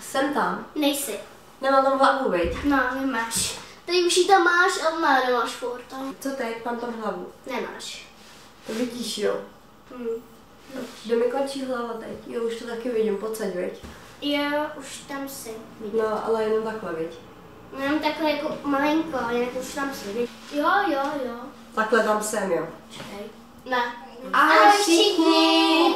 Jsem tam. Nejsi. Nemám tam hlavu, viď? No, nemáš. Tady už ji tam máš, ale nemáš furt. Co teď? Mám tam hlavu. Nemáš. To vidíš, jo? Kde mi končí hlava teď? Jo, už to taky vidím, pocať, viď? Jo, už tam jsi. No, ale jenom takhle, viď? Mám takhle jako malinko, jinak už tam jsi. Viď? Jo. Takhle tam jsem, jo. Čekaj. Ne. Ahoj všichni!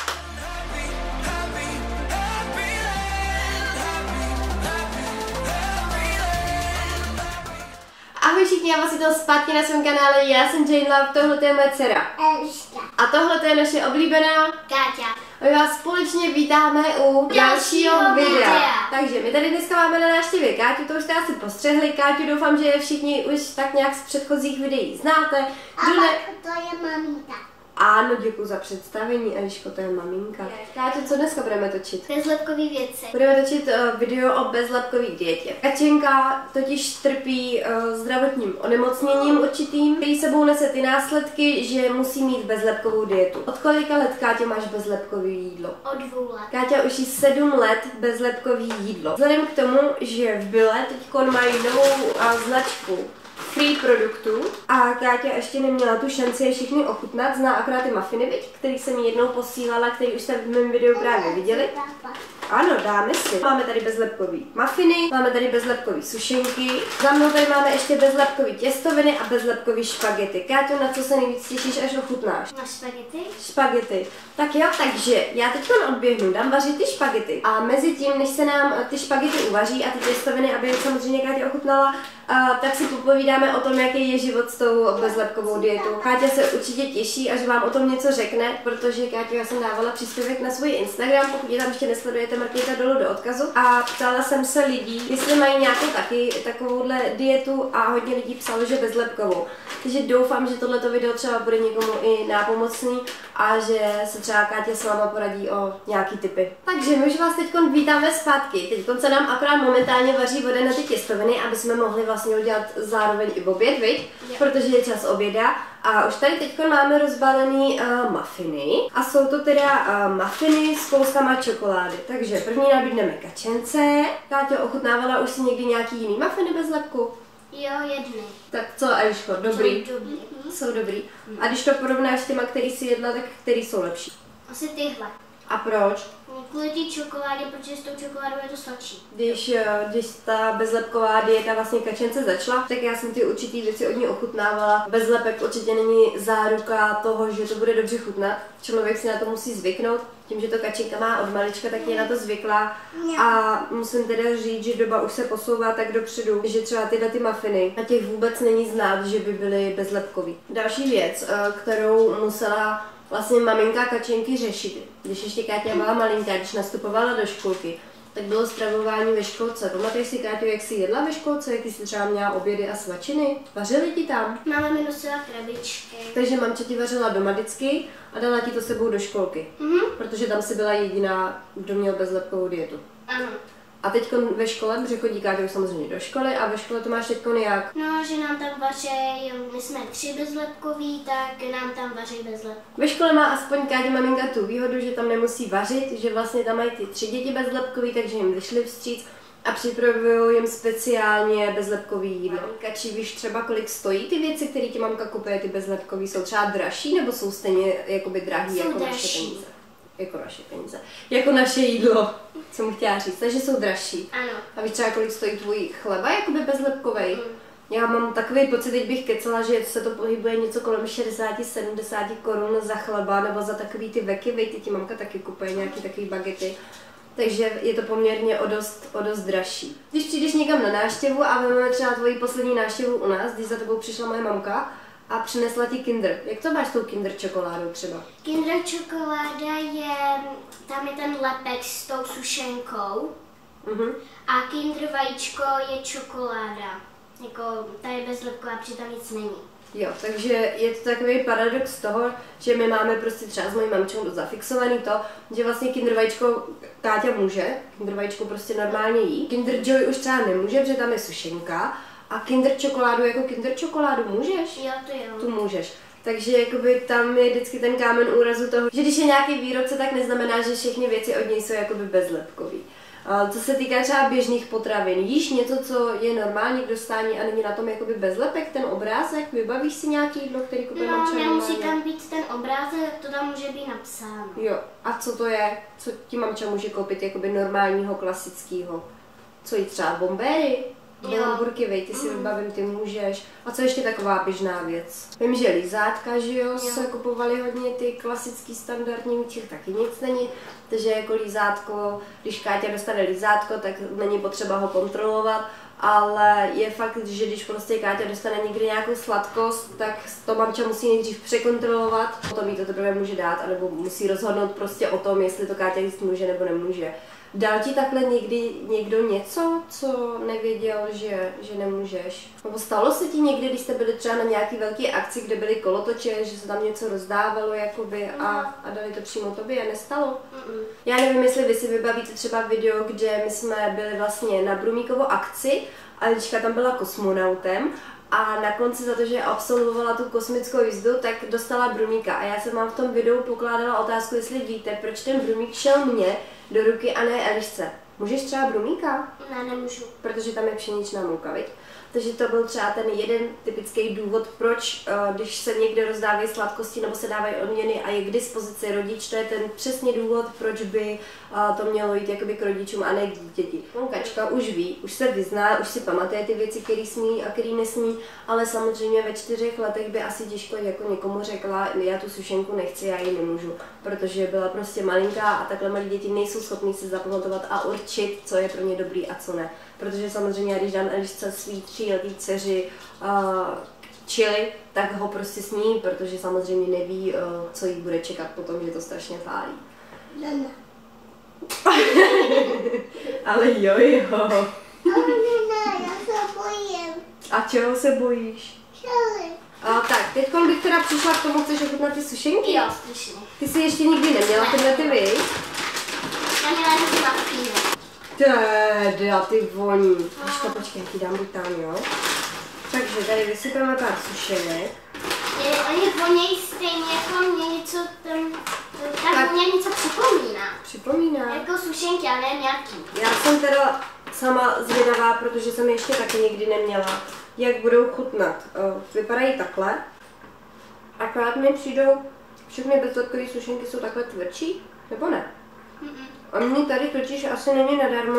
Ahoj všichni, já vás vítám zpátky na svém kanále, já jsem Jane Love, tohle je moje dcera. Eliška. A tohle je naše oblíbená Káťa. My vás společně vítáme u dalšího videa. Takže my tady dneska máme na návštěvě Káťu, to už jste asi postřehli. Káťu doufám, že všichni už tak nějak z předchozích videí znáte. A to je maminka. Ano, děkuji za představení, Eliško, to je maminka. Káťo, co dneska budeme točit? Bezlepkový věci. Budeme točit video o bezlepkové dietě. Kačenka totiž trpí zdravotním onemocněním určitým, který sebou nese ty následky, že musí mít bezlepkovou dietu. Od kolika let, Káťo, máš bezlepkové jídlo? Od 2 let. Káťa už jí 7 let bezlepkový jídlo. Vzhledem k tomu, že v Bile teď mají novou značku free produktů a Káťa ještě neměla tu šanci je všechny ochutnat, zná akorát ty muffiny, který jsem jí jednou posílala, který už jste v mém videu právě viděli. Ano, dáme si. Máme tady bezlepkový muffiny, máme tady bezlepkový sušenky, za mnou tady máme ještě bezlepkový těstoviny a bezlepkový špagety. Káťo, na co se nejvíc těšíš, až ochutnáš? Na špagety? Špagety. Tak jo, takže já teď odběhnu, dám vařit ty špagety a mezi tím, než se nám ty špagety uvaří a ty těstoviny, aby samozřejmě Káťa ochutnala, tak si popovídáme o tom, jaký je život s tou bezlepkovou dietou. Káťa se určitě těší, až vám o tom něco řekne, protože Káťa, já jsem dávala příspěvek na svůj Instagram, pokud je tam ještě nesledujete, mrkněte dolů do odkazu. A ptala jsem se lidí, jestli mají nějakou taky takovouhle dietu a hodně lidí psalo, že bezlepkovou. Takže doufám, že tohleto video třeba bude někomu i nápomocný a že se třeba Káťa s váma poradí o nějaký tipy. Takže my už vás teď vítáme zpátky. Teď se nám akorát momentálně vaří voda na ty těstoviny, aby jsme mohli vlastně udělat zároveň i oběd, viď? Protože je čas oběda. A už tady teď máme rozbalený muffiny a jsou to teda muffiny s kouskama čokolády. Takže první nabídneme Kačence. Káťo, ochutnávala už si někdy nějaký jiný muffiny bez lepku? Jo, jedny. Tak co, Eliško, dobrý? Jsou dobrý. A když to porovnáš s těma, který jsi jedla, tak který jsou lepší? Asi tyhle. A proč? Kvůli té čokoládě, protože s tou čokoládou je to sladší. Když ta bezlepková dieta vlastně Kačence začala, tak já jsem ty určitý věci od ní ochutnávala. Bezlepek určitě není záruka toho, že to bude dobře chutnat. Člověk si na to musí zvyknout. Tím, že to Kačenka má od malička, tak je na to zvyklá. A musím teda říct, že doba už se posouvá tak dopředu, že třeba tyhle ty muffiny, na těch vůbec není znát, že by byly bezlepkový. Další věc, kterou musela vlastně maminka Kačenky řešit, když ještě Káťa byla malinká, když nastupovala do školky, tak bylo stravování ve školce. Pamatuješ si, Káťo, jak jsi jedla ve školce, jak jsi třeba měla obědy a svačiny? Vařili ti tam? Máma mi nosila krabičky. Takže mamče ti vařila doma vždycky a dala ti to sebou do školky. Protože tam si byla jediná, kdo měl bezlepkovou dietu. Ano. A teď ve škole, protože chodí Káťa už samozřejmě do školy a ve škole to máš teď jak? No, že nám tam vaří, my jsme 3 bezlepkoví, tak nám tam vaří bezlepkový. Ve škole má aspoň Káťa maminka tu výhodu, že tam nemusí vařit, že vlastně tam mají ty 3 děti bezlepkový, takže jim vyšli vstříc a připravují jim speciálně bezlepkový jídlo. Kači, víš třeba, kolik stojí ty věci, které ti mamka kupuje, ty bezlepkový? Jsou třeba dražší nebo jsou stejně jakoby drahý jako naše peníze? Jako naše peníze. Jako naše jídlo, co mu chtěla říct, takže jsou dražší. Ano. A víš třeba, kolik stojí tvůj chleba, jakoby bezlepkovej? Já mám takový pocit, teď bych kecala, že se to pohybuje něco kolem 60-70 korun za chleba, nebo za takový ty veky, ty ti mamka taky kupuje nějaký takový bagety. Takže je to poměrně o dost dražší. Když přijdeš někam na návštěvu a máme třeba tvoji poslední návštěvu u nás, když za tebou přišla moje mamka a přinesla ti Kinder. Jak to máš s tou Kinder čokoládou třeba? Kinder čokoláda je, tam je ten lepek s tou sušenkou a Kinder vajíčko je čokoláda. Jako, ta je bezlepková, protože tam nic není. Jo, takže je to takový paradox toho, že my máme prostě třeba s mojí mamčou zafixovaný to, že vlastně Kinder vajíčko Káťa může, Kinder vajíčko prostě normálně jí. Kinder Joy už třeba nemůže, protože tam je sušenka. A Kinder čokoládu jako Kinder čokoládu můžeš? Jo, to jo. Tu můžeš. Takže jakoby tam je vždycky ten kámen úrazu toho, že když je nějaký výrobce, tak neznamená, že všechny věci od něj jsou jakoby bezlepkový. Co se týká třeba běžných potravin, jíš něco, co je normální k dostání a není na tom jakoby bezlepek, ten obrázek? Vybavíš si nějaký jídlo, který kupuje mamča? No, nemusí tam být ten obrázek, to tam může být napsáno. Jo, a co to je? Co ti mamča může koupit jakoby normálního, klasického? Co jí třeba bombéry? Hamburky, ty si vybavím, ty můžeš. A co ještě taková běžná věc? Vím, že lizátka, že jo, se kupovaly hodně ty klasický standardní, u těch taky nic není. Takže jako lízátko, když Káťa dostane lízátko, tak není potřeba ho kontrolovat. Ale je fakt, že když prostě Káťa dostane někdy nějakou sladkost, tak to mamča musí nejdřív překontrolovat, potom jí to teprve může dát, anebo musí rozhodnout prostě o tom, jestli to Káťa jíst může nebo nemůže. Dal ti takhle někdy někdo něco, co nevěděl, že nemůžeš? Nebo stalo se ti někdy, když jste byli třeba na nějaký velký akci, kde byly kolotoče, že se tam něco rozdávalo jakoby a dali to přímo tobě a nestalo? Já nevím, jestli vy si vybavíte třeba video, kde my jsme byli vlastně na Brumíkovo akci a Lička tam byla kosmonautem a na konci za to, že absolvovala tu kosmickou jízdu, tak dostala Brumíka. A já jsem vám v tom videu pokládala otázku, jestli víte, proč ten Brumík šel mně do ruky a ne Elišce. Můžeš třeba Brumíka? Ne, nemůžu. Protože tam je pšeničná mouka, viď? Takže to byl třeba ten jeden typický důvod, proč, když se někde rozdávají sladkosti nebo se dávají odměny a je k dispozici rodič, to je ten přesně důvod, proč by to mělo jít jakoby k rodičům a ne k dítěti. Kačka už ví, už se vyzná, už si pamatuje ty věci, které smí a které nesmí, ale samozřejmě ve 4 letech by asi těžko jako někomu řekla, já tu sušenku nechci, já ji nemůžu, protože byla prostě malinká a takhle malí děti nejsou schopní si zapamatovat a určit, co je pro ně dobrý a co ne. Protože samozřejmě, když dám Elišce svý 3letý dceři chili, tak ho prostě sní, protože samozřejmě neví, co jí bude čekat potom, že to strašně pálí. Ne. Ale jo. Ale ne, já se bojím. A čeho se bojíš? Chili. Tak, teď bych teda přišla k tomu, chceš ochutnat ty sušenky? Jo, strašně. Ty jsi ještě nikdy neměla tyhle ty vy? Já měla ty mafíny. Teda, ty voní. Počkej, já ti dám buď tam, jo? Takže tady vysypeme pár sušenek. Oni vonějí stejně jako mě něco tam, tak mě něco připomíná. Připomíná? Jako sušenky, ale ne nějaký. Já jsem teda sama zvědavá, protože jsem ještě taky nikdy neměla, jak budou chutnat. Vypadají takhle. Akorát mi přijdou, všechny bezlepkové sušenky jsou takhle tvrdší, nebo ne? A mně tady totiž asi není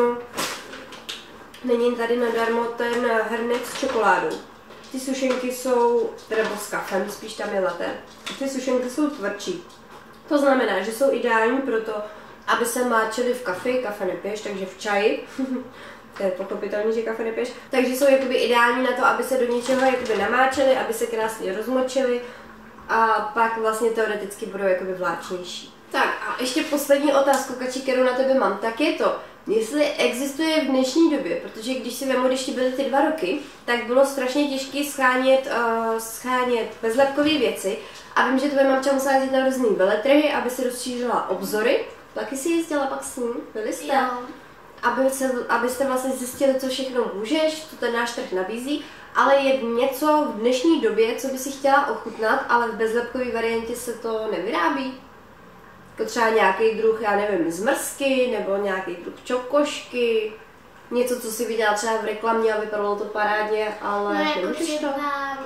tady nadarmo ten hrnec s čokoládou. Ty sušenky jsou, teda s kafem, spíš tam je latte. Ty sušenky jsou tvrdší. To znamená, že jsou ideální pro to, aby se máčely v kafe nepiješ, takže v čaji. To je pochopitelné, že kafe nepiješ. Takže jsou jakoby ideální na to, aby se do něčeho jakoby namáčely, aby se krásně rozmočily a pak vlastně teoreticky budou jakoby vláčnější. Tak a ještě poslední otázku, Kači, kterou na tebe mám, tak je to, jestli existuje v dnešní době, protože když si vemu, když ti byly ty 2 roky, tak bylo strašně těžké schánět bezlepkové věci a vím, že tvoje mamča musela jezdit na různý veletrhy, aby si rozšířila obzory. Taky si jezdila pak s ním, byli jste? Jo. Abyste vlastně zjistili, co všechno můžeš, co ten náš trh nabízí, ale je něco v dnešní době, co by si chtěla ochutnat, ale v bezlepkové variantě se to nevyrábí. Jako třeba nějaký druh, já nevím, zmrzky, nebo nějaký druh čokošky, něco, co si viděla třeba v reklamě a vypadalo to parádně, ale jako třeba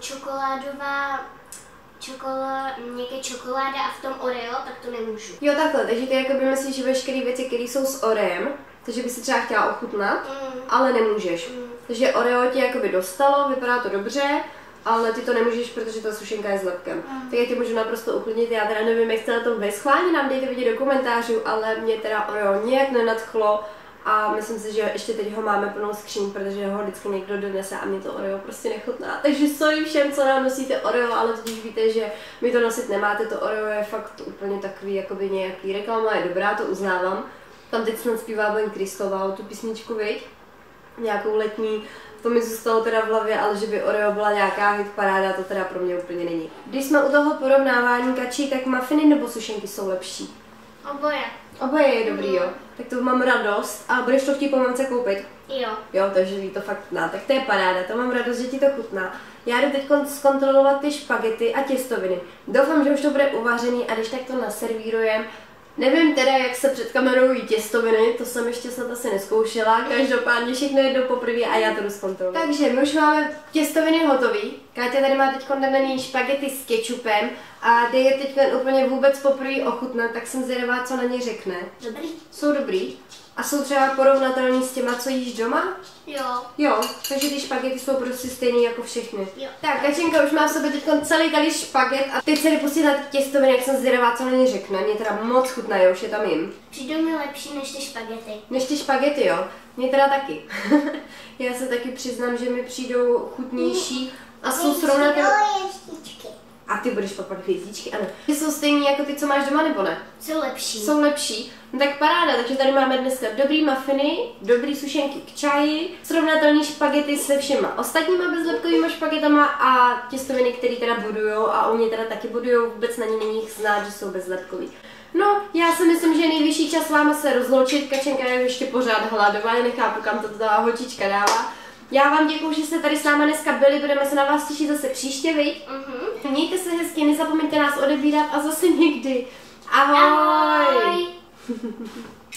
někde čokoláda a v tom Oreo, tak to nemůžu. Jo, takhle, takže ty jakoby myslíš, že veškeré věci, které jsou s Oreem, takže by si třeba chtěla ochutnat, ale nemůžeš. Takže Oreo ti jakoby dostalo, vypadá to dobře, ale ty to nemůžeš, protože ta sušenka je s lepkem. Tak já tě můžu naprosto uklidnit, já teda nevím, jak jste na tom schválně, nám dejte vidět do komentářů, ale mě teda Oreo nějak nenadchlo a myslím si, že ještě teď ho máme plnou skříň, protože ho vždycky někdo donese a mě to Oreo prostě nechutná. Takže sorry všem, co nám nosíte Oreo, ale když víte, že mi to nosit nemáte, to Oreo je fakt úplně takový, jakoby nějaký reklama, je dobrá, to uznávám. Tam teď snad zpívá Ben Kristová tu písničku, viď? Nějakou letní. To mi zůstalo teda v hlavě, ale že by Oreo byla nějaká hitparáda, to teda pro mě úplně není. Když jsme u toho porovnávání, Kačí, tak muffiny nebo sušenky jsou lepší? Oboje. Oboje je dobrý, jo. Tak to mám radost a budeš to chtít po mamce koupit? Jo. Jo, takže jí to fakt chutná, tak to je paráda, to mám radost, že ti to chutná. Já jdu teď zkontrolovat ty špagety a těstoviny. Doufám, že už to bude uvařený a když tak to naservírujem Nevím teda, jak se před kamerou jí těstoviny, to jsem ještě snad asi neskoušela, každopádně všechno jednou poprvé a já to jdu zkontroluji. Takže my už máme těstoviny hotový. Káťa tady má teď daný špagety s kečupem a ty je teď úplně vůbec poprvé ochutnat, tak jsem zvědavá, co na ně řekne. Dobrý. Jsou dobrý? A jsou třeba porovnatelný s těma, co jíš doma? Jo. Jo, takže ty špagety jsou prostě stejný jako všechny. Jo. Tak, Kačenka už má v sobě teď celý tady špaget a teď se jde pustit na ty těstoviny, jak jsem zvědavá, co na ně řekne. Mě teda moc chutnají, už je tam jim. Přijdou mi lepší než ty špagety. Než ty špagety, jo? Mě teda taky. Já se taky přiznám, že mi přijdou chutnější a jsou srovnatelné. A ty budeš pak hvězdičky, ano. Ty jsou stejný jako ty, co máš doma, nebo ne? Jsou lepší. Jsou lepší. No tak paráda, takže tady máme dneska dobrý mafiny, dobrý sušenky k čaji, srovnatelný špagety se všema ostatníma bezlepkovýma špagetama a těstoviny, které teda budujou a oni teda taky budujou, vůbec na ně není znát, že jsou bezlepkový. No, já si myslím, že je nejvyšší čas s váma se rozloučit, Kačenka je ještě pořád hladová, já nechápu, kam to ta holčička dává. Já vám děkuju, že jste tady s náma dneska byli, budeme se na vás těšit zase příště, viď? Mějte se hezky, nezapomeňte nás odebírat a zase někdy. Ahoj! Ahoj.